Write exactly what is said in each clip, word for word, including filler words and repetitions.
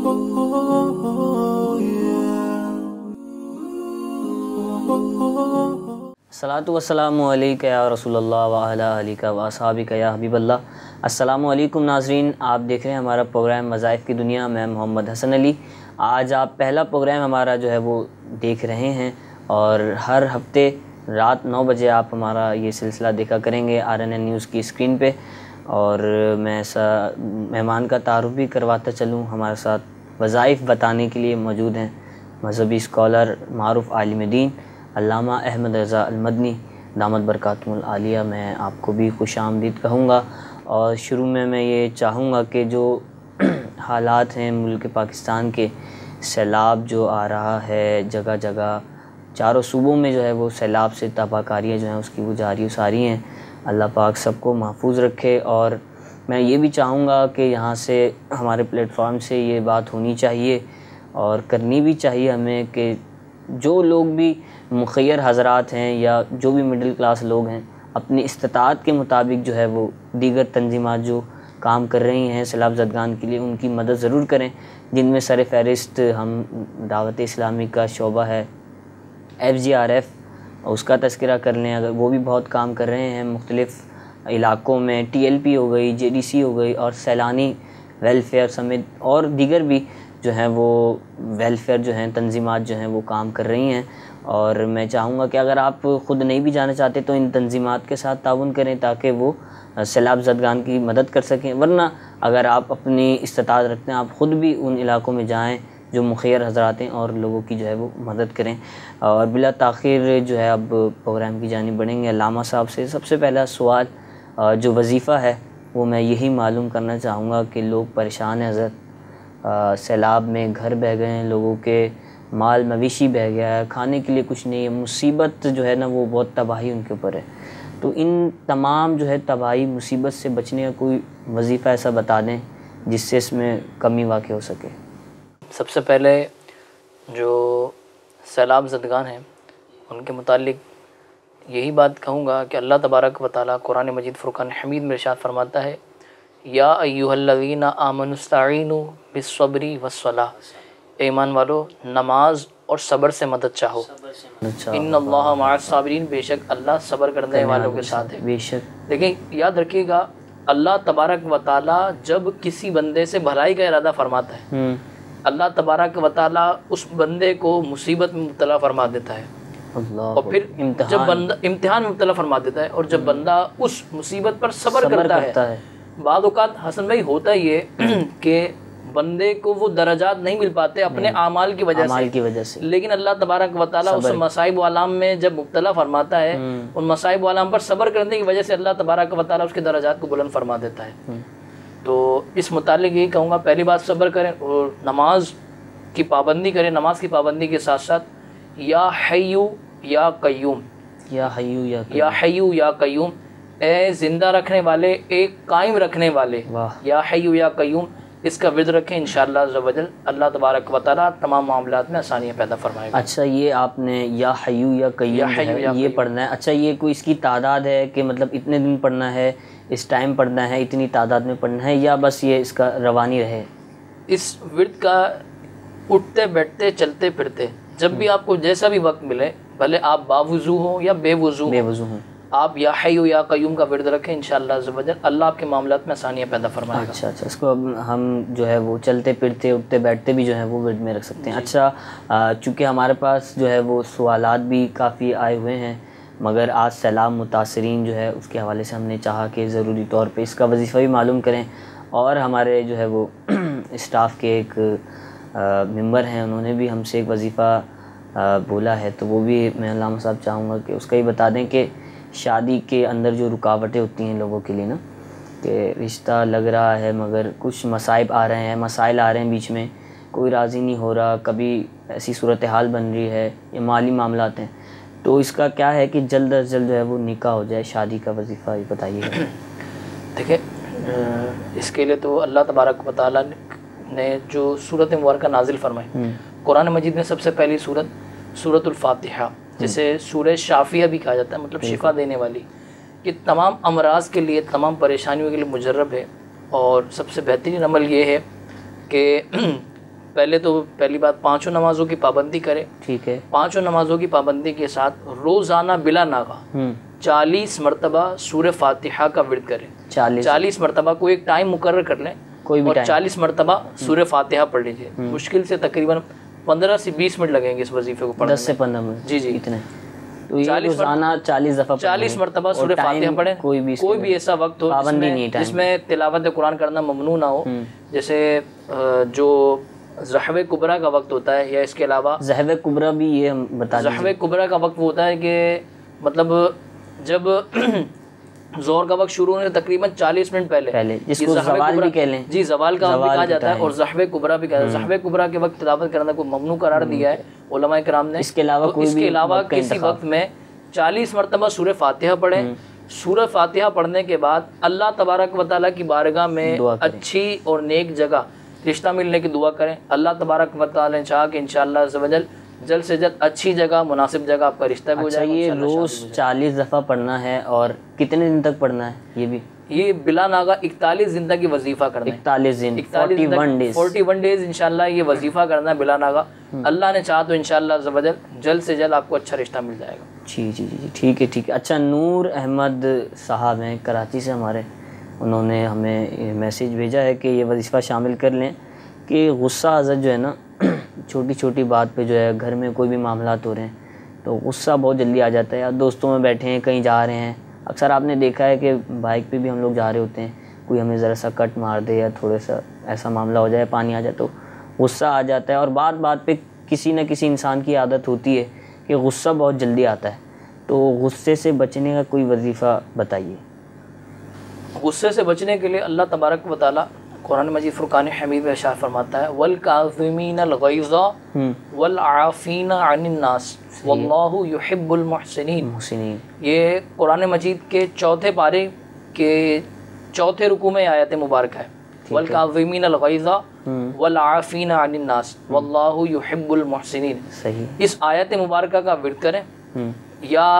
अस्सलातु वस्सलामु अलैका या रसूलल्लाह व अला आलिका व असहाबिका या हबीबल्लाह। अस्सलामु अलैकुम नाज़रीन, आप देख रहे हैं हमारा प्रोग्राम वज़ाइफ़ की दुनिया। मैं मोहम्मद हसन अली। आज आप पहला प्रोग्राम हमारा जो है वो देख रहे हैं और हर हफ्ते रात नौ बजे आप हमारा ये सिलसिला देखा करेंगे आर एन एन न्यूज़ की स्क्रीन पे। और मैं ऐसा मेहमान का तारुफ भी करवाता चलूँ, हमारे साथ वज़ाइफ़ बताने के लिए मौजूद हैं मज़हबी स्कॉलर मारूफ़ आलिम दीन अल्लामा अहमद रज़ा अल-मदनी दामत बरकातुहुल आलिया। मैं आपको भी खुशामदीद कहूँगा और शुरू में मैं ये चाहूँगा कि जो हालात हैं मुल्क पाकिस्तान के, सैलाब जो आ रहा है जगह जगह, चारों सूबों में जो है वो सैलाब से तबाहकारियाँ जो हैं उसकी वो जारी सारी हैं। अल्लाह पाक सबको महफूज रखे। और मैं ये भी चाहूँगा कि यहाँ से हमारे प्लेटफॉर्म से ये बात होनी चाहिए और करनी भी चाहिए हमें कि जो लोग भी मुखय्यर हज़रात हैं या जो भी मिडिल क्लास लोग हैं, अपनी इस्तिताअत के मुताबिक जो है वो दीगर तंजीमात जो काम कर रही हैं सैलाब ज़दगान के लिए, उनकी मदद ज़रूर करें। जिनमें सर फ़हरिस्त हम दावत इस्लामी का शोबा है एफ़ जी आर एफ़, उसका तज़किरा कर लें अगर, वो भी बहुत काम कर रहे हैं मुख्तलिफ़ इलाक़ों में। टी एल पी हो गई, जे डी सी हो गई और सैलानी वेलफेयर समेत और दीगर भी जो हैं वो वेलफेयर जो हैं तंजीमात जो हैं वो काम कर रही हैं। और मैं चाहूँगा कि अगर आप ख़ुद नहीं भी जाना चाहते तो इन तंजीमात के साथ ताउन करें ताकि वो सैलाब ज़दगान की मदद कर सकें। वरना अगर आप अपनी इस्तिताअत रखते हैं, आप ख़ुद भी उन इलाक़ों में जाएँ जो मुखय्यर हज़रात हैं और लोगों की जो है वो मदद करें। और बिला ताख़ीर जो है अब प्रोग्राम की जानिब बढ़ेंगे। अल्लामा साहब से सबसे पहला सवाल जो वजीफ़ा है वो मैं यही मालूम करना चाहूँगा कि लोग परेशान हैं हज़रत, सैलाब में घर बह गए हैं, लोगों के माल मवेशी बह गया है, खाने के लिए कुछ नहीं है, मुसीबत जो है ना वो बहुत तबाही उनके ऊपर है। तो इन तमाम जो है तबाही मुसीबत से बचने का कोई वजीफ़ा ऐसा बता दें जिससे इसमें कमी वाक़ई हो सके। सबसे पहले जो सैलाब ज़दगान हैं उनके मुतालिक यही बात कहूँगा कि अल्लाह तबारक व तआला कुरान मजीद फ़ुरक़ान हमीद में इरशाद फरमाता है, या अय्युहल्लज़ीना आमनुस्तईनु बिस्सब्री वस्सलाह, ईमान वालो नमाज और सब्र से मदद चाहो। इन्नल्लाह मअस-साबिरीन, बेशक अल्लाह सब्र करने वालों के साथ है। बेशक देखिए याद रखिएगा, अल्लाह तबारक व तआला जब किसी बंदे से भलाई का इरादा फरमाता है, अल्लाह तबारक व तआला उस बंदे को मुसीबत में मुब्तला फरमा देता है और फिर जब बंदा इम्तिहान में मुब्तला फरमा देता है और जब बंदा उस मुसीबत पर सब्र करता, करता है, है। बाद औक़ात हसन भाई होता ये कि बंदे को वो दर्जात नहीं मिल पाते अपने आमाल की वजह से की वजह से लेकिन अल्लाह तबारक व तआला उस मसाइब वालाम में जब मुब्तला फरमाता है, उन मसाइब वालाम पर सब्र करने की वजह से अल्लाह तबारक व तआला उसके दर्जात को बुलंद फरमा देता है। तो इस मुतालिक यही कहूँगा, पहली बात सब्र करें और नमाज की पाबंदी करें। नमाज की पाबंदी के साथ साथ या हय्यू या क़य्यूम, या हय्यू या या हय्यू या क़य्यूम, ए ज़िंदा रखने वाले, एक कायम रखने वाले, या हय्यू या क़य्यूम, इसका विर्द रखें। इंशाअल्लाह अज़्ज़ व जल अल्लाह तबारक व तआला तमाम मामलात में आसानियाँ पैदा फरमाएगा। अच्छा, ये आपने या हय्यू या क़य्यूम है ये पढ़ना है। अच्छा, ये कोई इसकी तादाद है कि मतलब इतने दिन पढ़ना है, इस टाइम पढ़ना है, इतनी तादाद में पढ़ना है, या बस ये इसका रवानी रहे? इस विर्द का उठते बैठते चलते फिरते जब भी आपको जैसा भी वक्त मिले, भले आप बावुज़ू हो या बेवुज़ू बेवुज़ू हो, आप या हय्यू या क़य्यूम का विर्द रखें। इंशाअल्लाह अज़्ज़ व जल अल्लाह आपके मामलात में आसानियाँ पैदा फरमाएगा। अच्छा अच्छा, इसको अब हम जो है वो चलते फिरते उठते बैठते भी जो है वो विर्द में रख सकते हैं। अच्छा, चूँकि हमारे पास जो है वो सवालात भी काफ़ी आए हुए हैं, मगर आज सैलाब मुतासरीन जो है उसके हवाले से हमने चाहा कि ज़रूरी तौर पे इसका वजीफ़ा भी मालूम करें। और हमारे जो है वो स्टाफ के एक मेंबर हैं, उन्होंने भी हमसे एक वजीफ़ा बोला है, तो वो भी मैं अल्लामा साहब चाहूँगा कि उसका ही बता दें कि शादी के अंदर जो रुकावटें होती हैं लोगों के लिए ना, कि रिश्ता लग रहा है मगर कुछ मसाइब आ रहे हैं, मसाइल आ रहे हैं बीच में, कोई राज़ी नहीं हो रहा, कभी ऐसी सूरत हाल बन रही है या माली मामलात हैं, तो इसका क्या है कि जल्द अज जल्द जो है वो निकाह हो जाए, शादी का वजीफ़ा ये बताइए। देखिए, इसके लिए तो अल्लाह तबारक व तआला ने जो सूरत मुबारका नाजिल फरमाई, कुरान मजीद में सबसे पहली सूरत सूरतुल फातिहा, जिसे सूरह शाफिया भी कहा जाता है, मतलब शिफा देने वाली, कि तमाम अमराज के लिए, तमाम परेशानियों के लिए मुजर्रब है। और सबसे बेहतरीन अमल ये है कि पहले तो पहली बात पांचों नमाजों की पाबंदी करे। ठीक है। पांचों नमाजों की पाबंदी के साथ रोजाना बिला नागा चालीस मरतबा सूरह फातिहा का विर्द करें। चालीस चालीस मरतबा को एक टाइम मुकर्रर कर लें कोई भी और टाइम। चालीस मरतबा सूरह फातिहा पढ़ लीजिए। मुश्किल से तकरीबन पंद्रह से बीस मिनट लगेंगे इस वजीफे को पढ़ने दस से पंद्रह मिनट। जी जी इतने। तो ये रोजाना चालीस दफा चालीस मरतबा सूरह फातिहा पढ़ें। कोई भी कोई भी ऐसा वक्त हो पाबंदी नहीं टाइम जिसमें तिलावत कुरान करना ममनू ना हो, जैसे जो ज़हवे कुबरा का वक्त होता है या इसके अलावा ज़हवे कुबरा भी ये हम बता दीजिए। ज़हवे कुबरा का वक्त वो होता है कि मतलब जब जोर का वक्त शुरू होने से तकरीबन चालीस मिनट पहले पहले जिसको ज़वाल भी कह लें। जी ज़वाल का वक्त भी कहा जाता है और ज़हवे कुबरा भी कहा जाता है। ज़हवे कुबरा के वक्त तिलावत करना को ममनू करार दिया है उलमा किराम ने। इसके अलावा तो कोई भी इसके अलावा वक्त का किसी वक्त में चालीस मरतबा सूरह फातिहा पढ़ें। सूरह फातिहा पढ़ने के बाद अल्लाह तबारक व तआला की बारगाह में अच्छी और नेक जगह रिश्ता मिलने की दुआ करें। अल्लाह तबारक व तआला चाह कि इंशाअल्लाह अज़्ज़ व जल जल्द से जल्द अच्छी जगह मुनासिब जगह आपका रिश्ता भी हो जाएगा। ये रोज चालीस दफ़ा पढ़ना है और कितने दिन तक पढ़ना है ये भी? ये बिला नागा इकतालीस दिन तक ये वजीफा करना है। इकतालीस दिन इकतालीस डेज फोर्टी वन डेज इंशाल्लाह ये वजीफा करना है बिला नागा। अल्लाह ने चाहा तो इंशाल्लाह ज़बरदल जल्द से जल्द आपको अच्छा रिश्ता मिल जाएगा। जी जी जी ठीक है ठीक है। अच्छा, नूर अहमद साहब हैं कराची से हमारे, उन्होंने हमें मैसेज भेजा है कि ये वजीफ़ा शामिल कर लें कि गुस्सा हज़रत जो है ना छोटी छोटी बात पे जो है घर में कोई भी मामलात हो रहे हैं तो गुस्सा बहुत जल्दी आ जाता है। या दोस्तों में बैठे हैं कहीं जा रहे हैं, अक्सर आपने देखा है कि बाइक पे भी हम लोग जा रहे होते हैं, कोई हमें ज़रा सा कट मार दे या थोड़ा सा ऐसा मामला हो जाए, पानी आ जाए तो गुस्सा आ जाता है। और बात बात पे किसी न किसी इंसान की आदत होती है कि गुस्सा बहुत जल्दी आता है। तो गुस्से से बचने का कोई वजीफ़ा बताइए। गुस्से से बचने के लिए अल्लाह तबारक व तआला कुरान मजीद फुरकान हमीद में इरशाद फरमाता है वल काज़िमीनल गैज़ा वल आफ़ीना अनिन नास वल्लाहु युहिब्बुल मुहसिनीन। ये कुरान मजीद के चौथे पारे के चौथे रुकू में आयत मुबारक है। वल काज़िमीनल गैज़ा वल आफ़ीना अनिन नास वल्लाहु युहिब्बुल मुहसिनीन। सही। इस आयत मुबारक का विर्द करें, या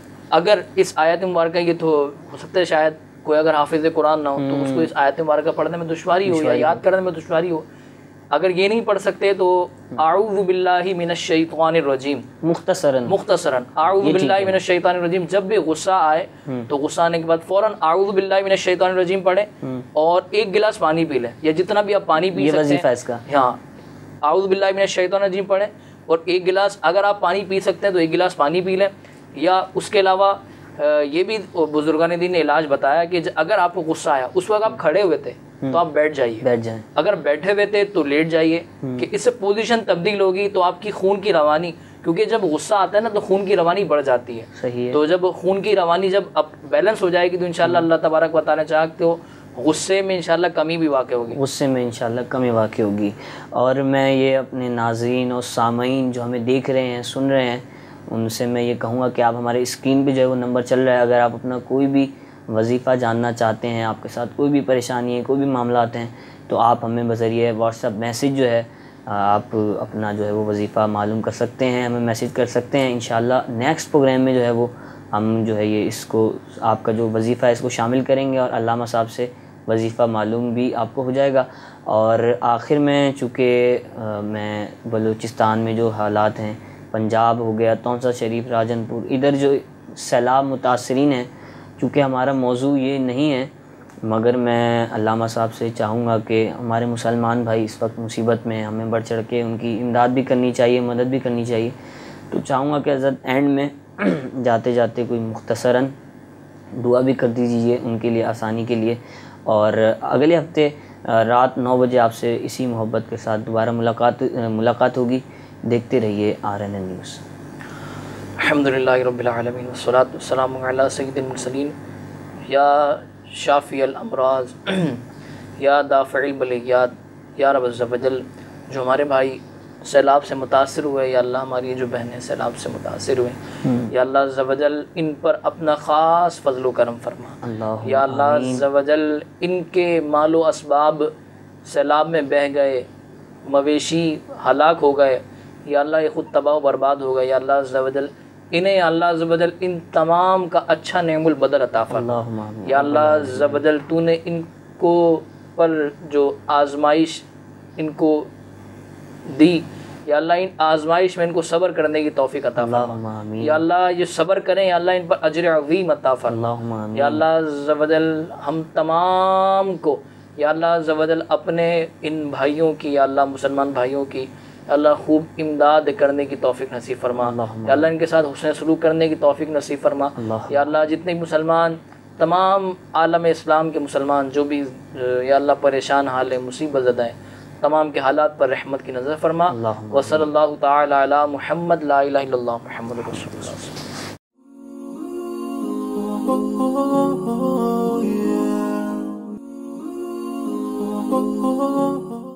अगर इस आयत मुबारक ये तो हो सकता है शायद कोई अगर हाफिज़ कुरान ना हो तो उसको इस आयत मुबारक पढ़ने में दुश्वारी हो या याद करने में दुश्वारी हो। अगर ये नहीं पढ़ सकते तो आऊज़ु बिल्लाहि मिनश शैतानिर रजीम मुख्तसरन मुख्तसरन आऊज़ु बिल्लाहि मिनश शैतानिर रजीम। जब भी गुस्सा आए तो गुस्सा आने के बाद फ़ौरन आऊज़ु बिल्लाहि मिनश शैतानिर रजीम पढ़ें और एक गिलास पानी पी लें, या जितना भी आप पानी पी सकते हैं। हाँ, आऊज़ु बिल्लाहि मिनश शैतानिर रजीम पढ़ें और एक गिलास अगर आप पानी पी सकते हैं तो एक गिलास पानी पी लें। या उसके अलावा ये भी बुजुर्गान दीन ने इलाज बताया कि अगर आपको गुस्सा आया उस वक्त आप खड़े हुए थे तो आप बैठ जाइए, बैठ जाएं। अगर बैठे हुए थे तो लेट जाइए कि इससे पोजीशन तब्दील होगी तो आपकी खून की रवानी, क्योंकि जब गुस्सा आता है ना तो खून की रवानी बढ़ जाती है। सही है। तो जब खून की रवानी जब अब बैलेंस हो जाएगी तो इंशाल्लाह अल्लाह तबारक व तआला चाहे तो गुस्से में इंशाल्लाह कमी भी वाक़ होगी। गुस्से में इंशाल्लाह कमी वाक़ होगी। और मैं ये अपने नाज़रीन और सामईन जो हमें देख रहे हैं सुन रहे हैं उनसे मैं ये कहूँगा कि आप हमारे स्क्रीन पे जो है वो नंबर चल रहा है, अगर आप अपना कोई भी वजीफ़ा जानना चाहते हैं, आपके साथ कोई भी परेशानी है, कोई भी मामलात हैं, तो आप हमें बज़रिए व्हाट्सएप मैसेज जो है आप अपना जो है वो वजीफ़ा मालूम कर सकते हैं, हमें मैसेज कर सकते हैं। इंशाल्लाह नेक्स्ट प्रोग्राम में जो है वो हम जो है ये इसको आपका जो वजीफ़ा है इसको शामिल करेंगे और अल्लामा साहब से वजीफ़ा मालूम भी आपको हो जाएगा। और आखिर में चूँकि मैं बलूचिस्तान में जो हालात हैं, पंजाब हो गया, तौंसा शरीफ, राजनपुर, इधर जो सैलाब मुतासरीन हैं, चूँकि हमारा मौजू ये नहीं है, मगर मैं अल्लामा साहब से चाहूँगा कि हमारे मुसलमान भाई इस वक्त मुसीबत में, हमें बढ़ चढ़ के उनकी इमदाद भी करनी चाहिए, मदद भी करनी चाहिए। तो चाहूँगा कि हज़रत एंड में जाते जाते कोई मुख्तसरन दुआ भी कर दीजिए उनके लिए, आसानी के लिए। और अगले हफ्ते रात नौ बजे आपसे इसी मोहब्बत के साथ दोबारा मुलाकात मुलाकात होगी। देखते रहिए आर एन एन न्यूज़। अल्हम्दुलिल्लाहि रब्बिल आलमीन वस्सलातु वस्सलामु अला सय्यिदिल मुरसलीन या शाफ़िअल अमराज़ या दाफ़िअल बलियात या रब अज़्ज़ व जल। जो हमारे भाई सैलाब से मुतासिर हुए, या अल्लाह हमारी जो बहनें सैलाब से मुतासिर हुए, या अल्लाह अज़्ज़ व जल इन पर अपना ख़ास फज़ल व करम फरमा। या अल्लाह अज़्ज़ व जल इनके मालो असबाब सैलाब में बह गए, मवेशी हलाक हो गए, या अल्लाह ये ख़ुद तबाह बर्बाद हो गए, या अल्लाह अज़्ज़ व जल इन्हें अल्लाह अज़्ज़ व जल इन तमाम का अच्छा नेमुल बदल अता फरमा। या अल्लाह अज़्ज़ व जल तूने इनको पर जो आजमाइश इनको दी। या अल्लाह इन आजमाइश में इनको सब्र करने की तौफीक अता फरमा। या अल्लाह ये सब्र करें, या अल्लाह इन पर अजर अज़ीम अता फरमा। या अल्लाह अज़्ज़ व जल हम तमाम को या अल्लाह अज़्ज़ व जल अपने इन भाइयों की, या अल्लाह मुसलमान भाइयों की अल्लाह खूब इमदाद करने की तौफीक नसीब फरमा। या अल्लाह इनके साथ हुस्न सलूक करने की तौफीक नसीब फरमा। या अल्लाह जितने मुसलमान, तमाम आलम इस्लाम के मुसलमान जो भी या अल्लाह परेशान हाल है, मुसीबत ज़दा है, तमाम के हालात पर रहमत की नज़र फरमा। व सल्लल्लाहु तआला अला मुहम्मद ला इलाहा इल्लल्लाह मुहम्मद रसूलुल्लाह।